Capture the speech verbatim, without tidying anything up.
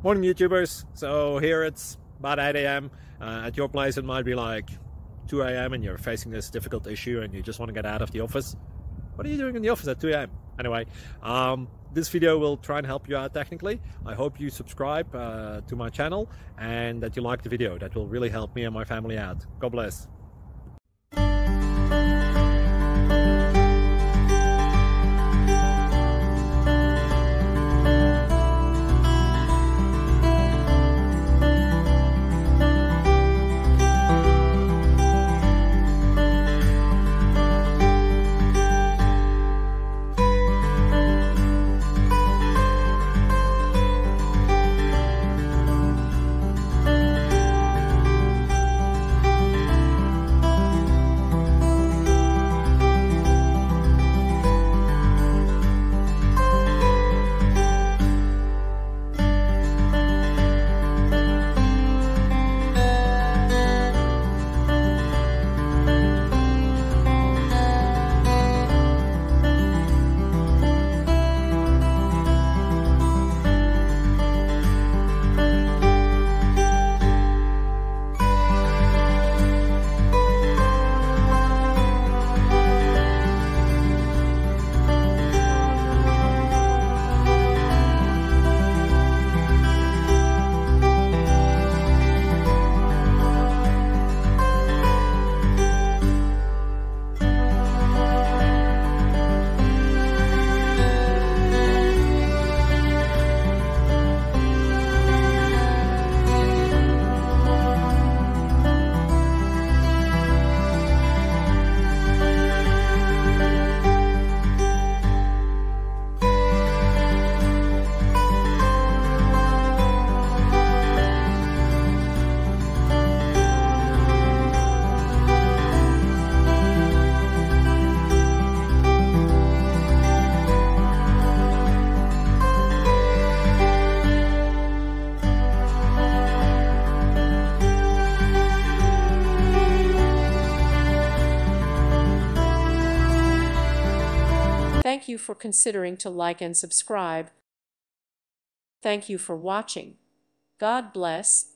Morning YouTubers. So here it's about eight A M Uh, at your place it might be like two A M and you're facing this difficult issue and you just want to get out of the office. What are you doing in the office at two A M? Anyway, um, this video will try and help you out technically. I hope you subscribe uh, to my channel and that you like the video. That will really help me and my family out. God bless. Thank you for considering to like and subscribe. Thank you for watching. God bless.